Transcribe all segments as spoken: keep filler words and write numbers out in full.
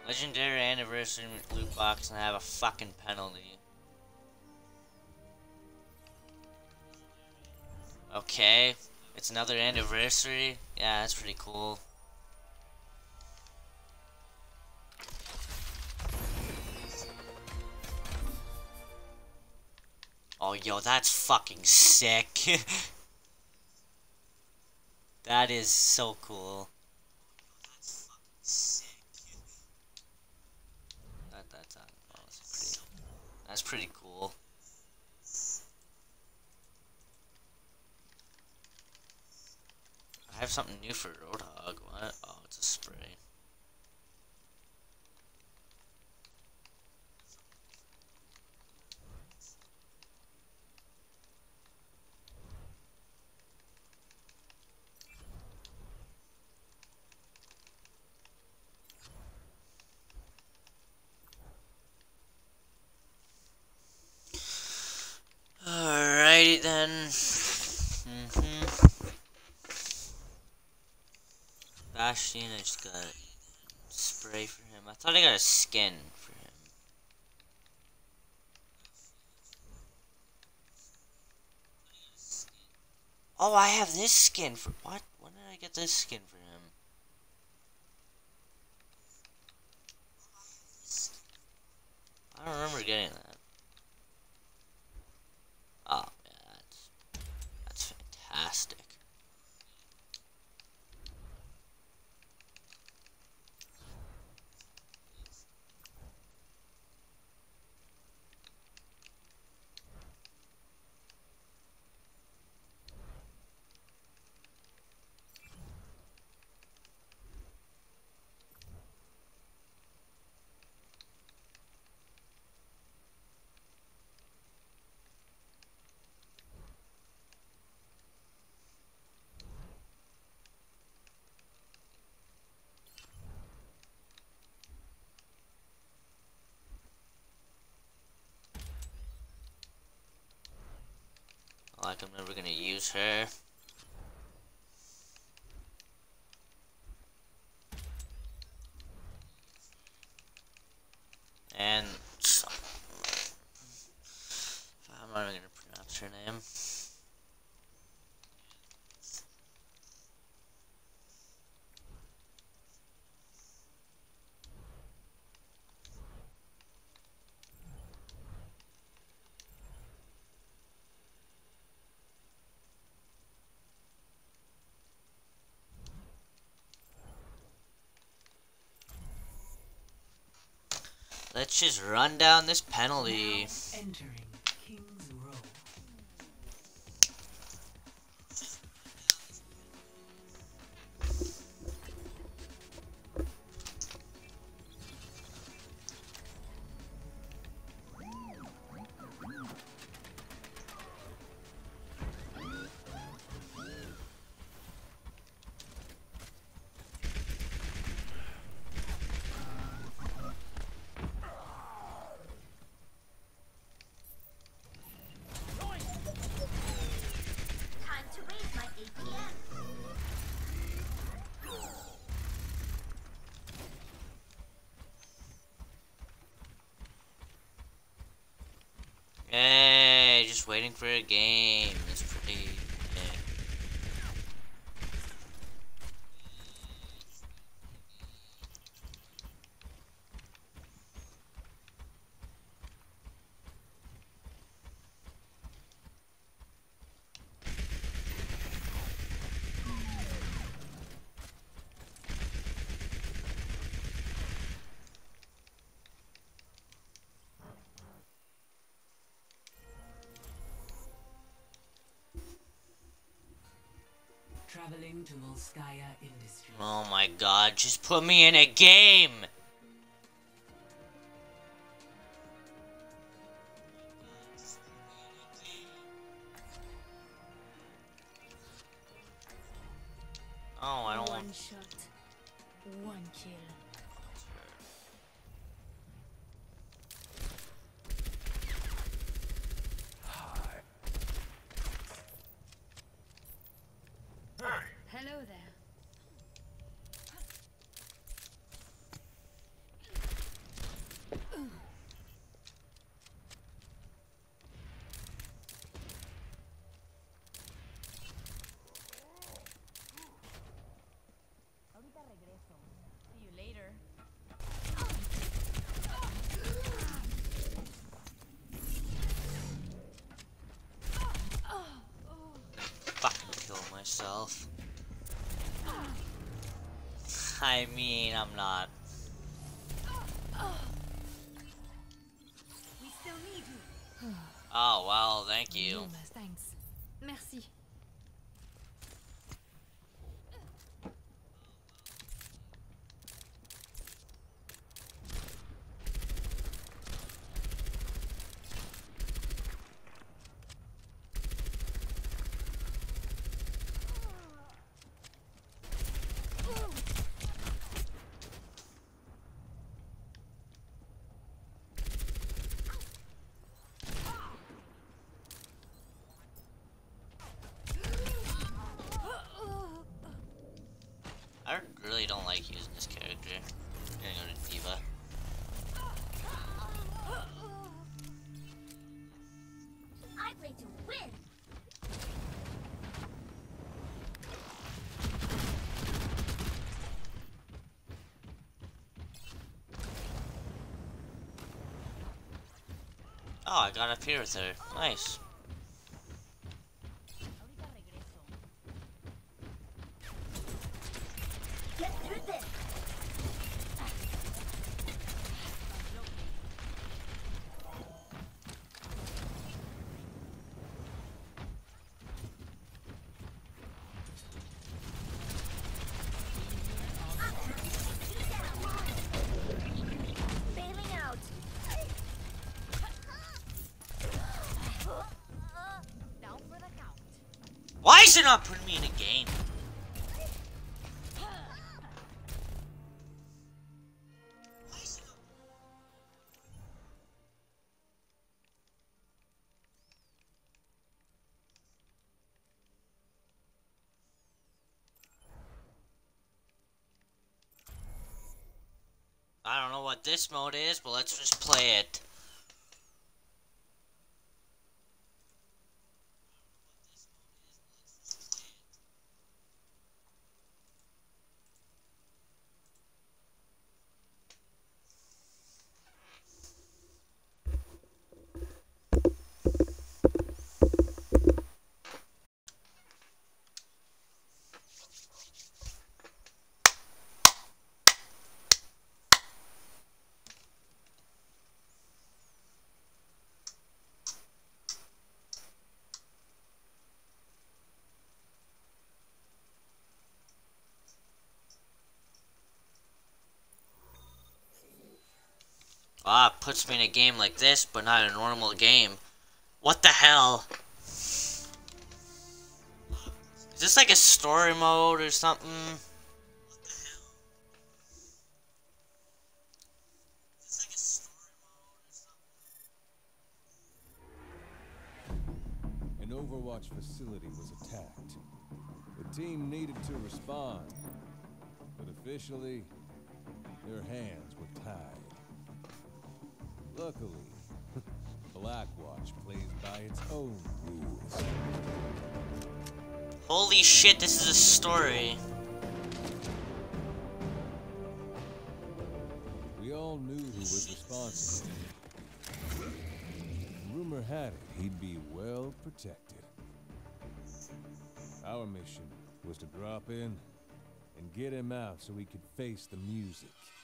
Legendary anniversary loot box and I have a fucking penalty. Okay, it's another anniversary. Yeah, that's pretty cool. Oh, yo, that's fucking sick. That is so cool. That, that's, uh, oh, that's pretty, that's pretty cool. I have something new for Roadhog. What? Oh, it's a spray. Alrighty then. Mm-hmm. Bastion, I just got spray for him. I thought I got a skin for him. Oh, I have this skin for what? When did I get this skin for him? I don't remember getting that. Oh, yeah, that's that's fantastic. Like I'm never gonna use her. And I'm not even gonna pronounce her name. Let's just run down this penalty. Entering King's Row. Yay, just waiting for a game. It's pretty. Yeah. Traveling to Volskaya Industries. Oh my god, just put me in a game! Oh, I don't One want. shot, one kill. Hello there. yourself. I mean, I'm not. We still need you. Oh, well, thank you. Enormous thanks. Merci. I really don't like using this character. I'm gonna go to Diva. I play to win. Oh, I got up here with her. Nice. Get through this. Bailing out. Down for the count. Why is it not putting me in a game? I don't know what this mode is, but let's just play it. Ah, it puts me in a game like this, but not a normal game. What the hell? Is this like a story mode or something? An Overwatch facility was attacked. The team needed to respond, but officially, their hands were tied. Luckily, Blackwatch plays by its own rules. Holy shit, this is a story. We all knew who was responsible. Rumor had it he'd be well protected. Our mission was to drop in and get him out so he could face the music.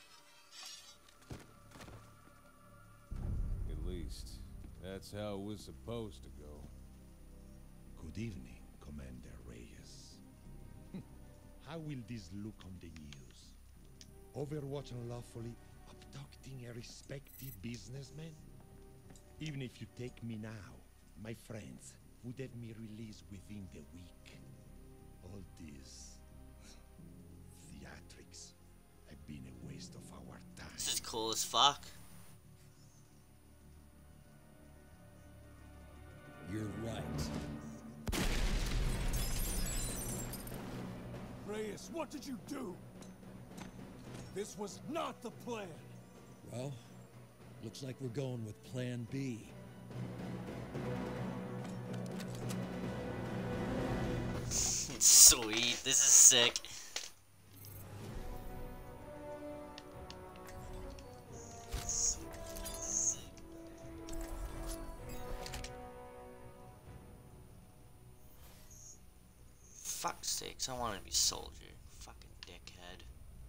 At least, that's how it was supposed to go. Good evening, Commander Reyes. How will this look on the news? Overwatch unlawfully abducting a respected businessman? Even if you take me now, my friends would have me released within the week. All these theatrics have been a waste of our time. This is cool as fuck. You're right. Reyes, what did you do? This was not the plan. Well, looks like we're going with Plan B. Sweet, this is sick. fuck's sakes, I want to be soldier. Fucking dickhead.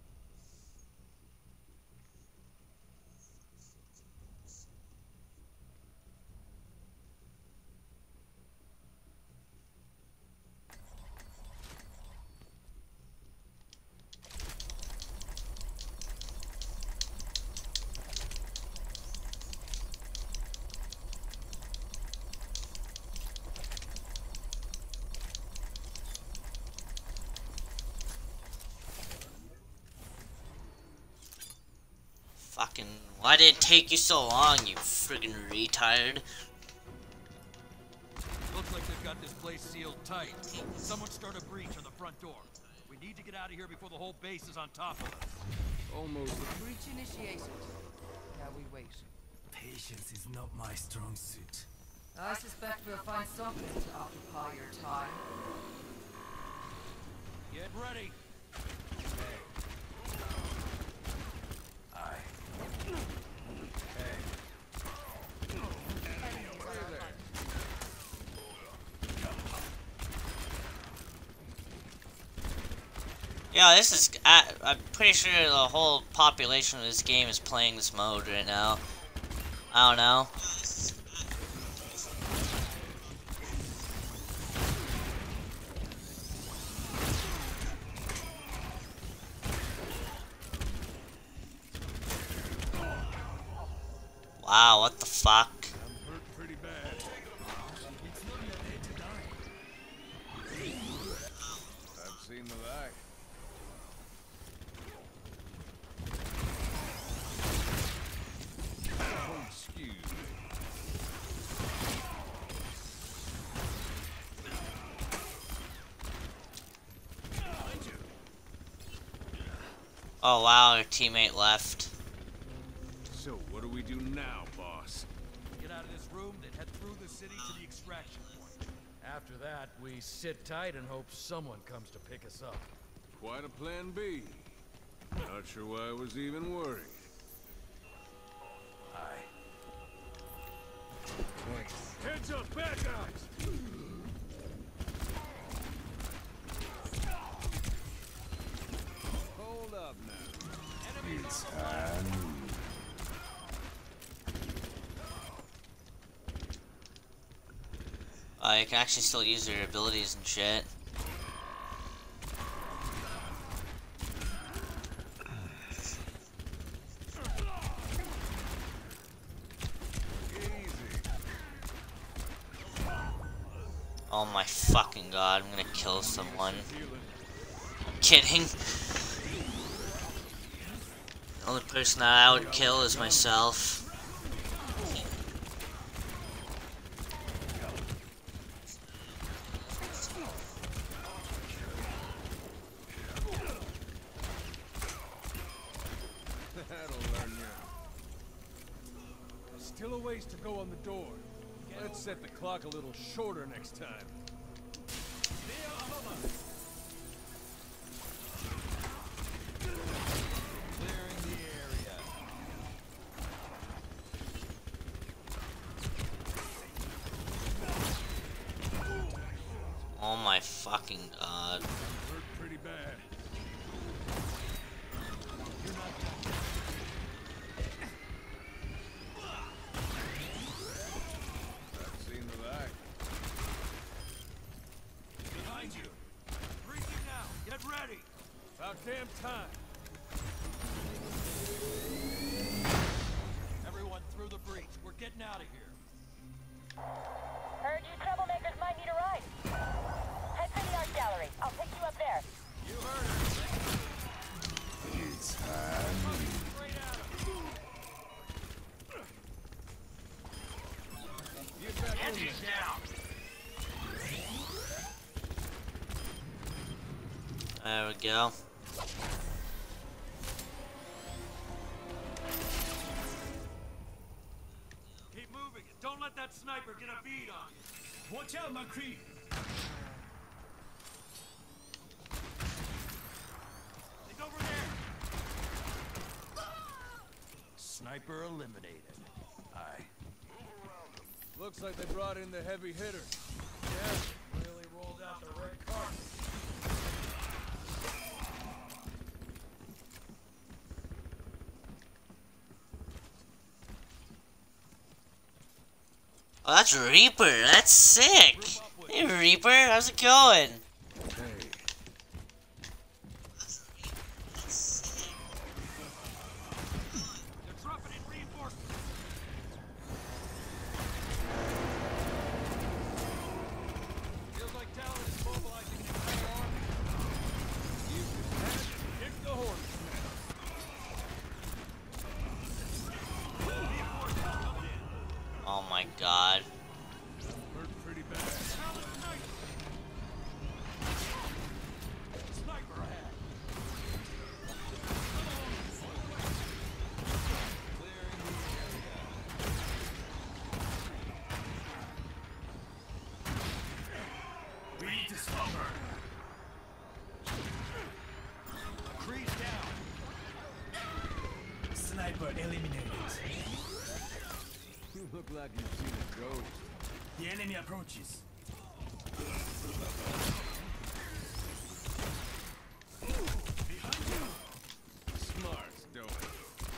Fucking, why did it take you so long, you friggin' retard? Looks like they've got this place sealed tight. Someone start a breach on the front door. We need to get out of here before the whole base is on top of us. Almost. Breach initiated. Now we wait. Patience is not my strong suit. I suspect we'll find something to occupy your time. Get ready. Aye. Yeah, this is. I, I'm pretty sure the whole population of this game is playing this mode right now. I don't know. Wow, what the fuck? I'm hurt pretty bad. It's not your day to die. I've seen the light. Oh, excuse me. Oh wow, our teammate left. So, what do we do now, boss? Get out of this room, then head through the city to the extraction point. After that, we sit tight and hope someone comes to pick us up. Quite a plan B. Not sure why I was even worried. Aye. Heads up, bad guys! Hold up now. It's time. Uh, you can actually still use your abilities and shit. Oh my fucking god, I'm gonna kill someone. I'm kidding. The only person that I would kill is myself. That'll learn you. Still a ways to go on the door. Let's set the clock a little shorter next time. Clearing the area. Oh my fucking god. Hurt pretty bad. I've seen the light. Behind you. Breaching now. Get ready. About damn time. Everyone through the breach. We're getting out of here. Heard you troublemakers might need a ride. Head to the art gallery. I'll pick you up there. You heard it. It's time. Straight at him. Get back in there. down. There we go. Keep moving. Don't let that sniper get a bead on you. Watch out, McCree! He's over there. Sniper eliminated. Aye. Looks like they brought in the heavy hitters. Yeah, really rolled out the red carpet. Oh, that's Reaper. That's sick. Hey, Reaper. How's it going? Oh my god. We need to stop her. Crease down. Sniper eliminated. You look like you've seen a ghost. The enemy approaches. Behind you. Smart, don't it?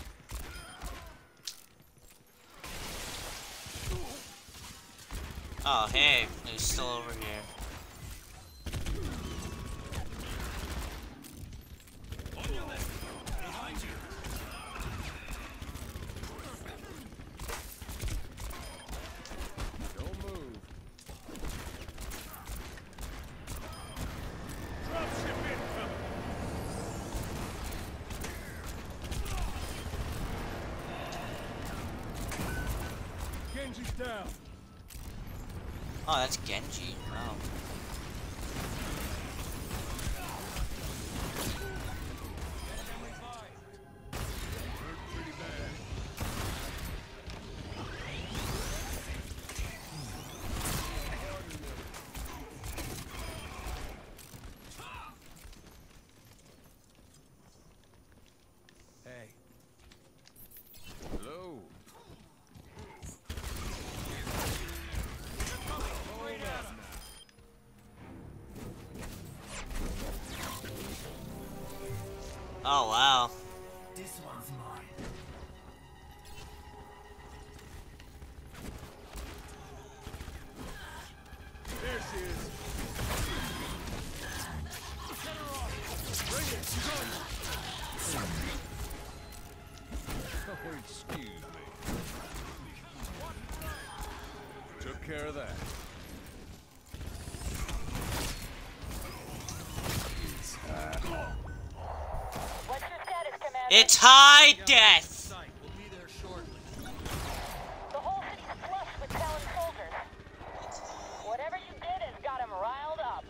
Oh, hey. He's still over here. On your left. Behind you. Don't move. Dropship incoming. Genji's down. Oh, that's Genji. Wow. Pretty bad. Hey, Hello. Oh, wow. This one's mine. There she is. Bring it. She's on you. Oh, excuse me. Took care of that. What's your status, Commander? It's high death. we'll be there shortly. The whole city's flush with Talon soldiers. Whatever you did has got him riled up.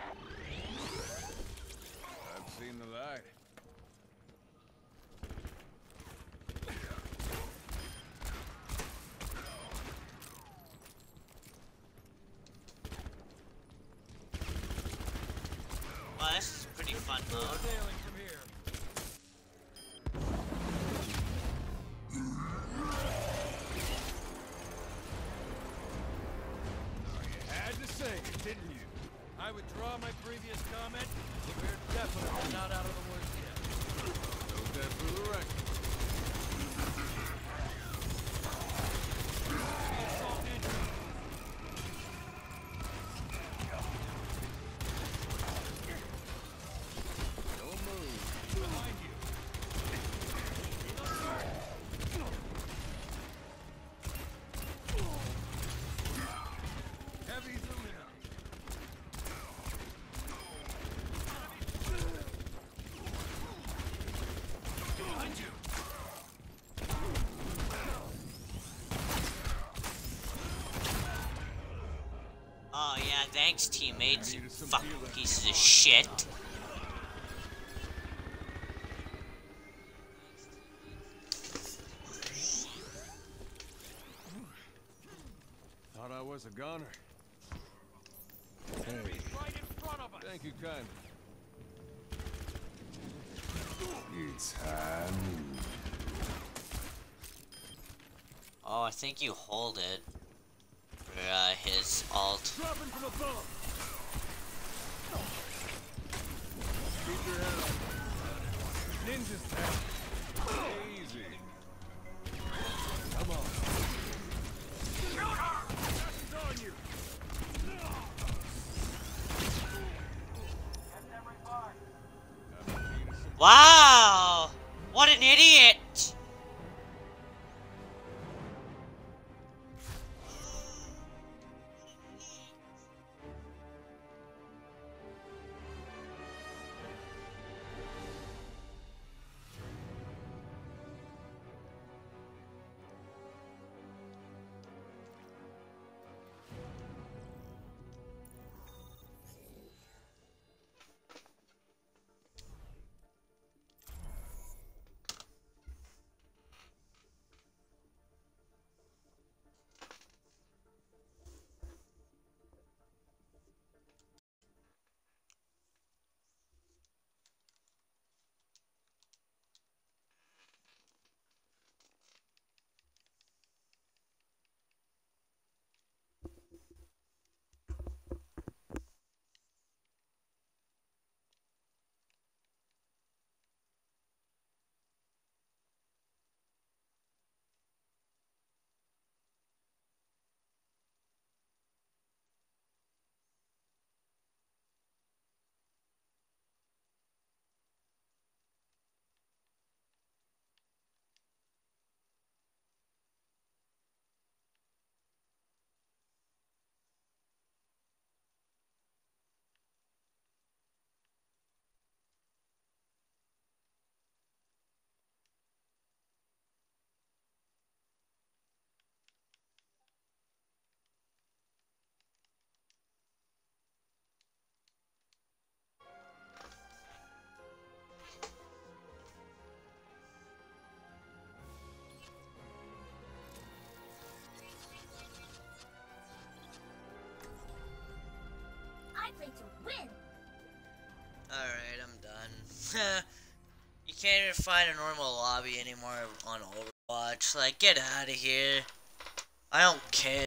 I've seen the light. Well, this is a pretty fun mode. Sailing from here. Had to say it, didn't you? I withdraw my previous comment, but we're definitely not out of the woods yet. Note that for the record. Assault incoming. Don't move. Behind you. Heavy zooming up. Behind you. Oh, yeah, thanks, teammates, you Needed some fucking healing. pieces of shit. Thought I was a goner. Hey, Right in front of us. thank you kindly. It's time. Oh, I think you hold it for uh, his alt. Dropping from above. Keep your head up. Ninja's down. Easy. Come on. Shoot her! Wow! What an idiot! I play to win. Alright, I'm done. You can't even find a normal lobby anymore on Overwatch. Like, get out of here. I don't care.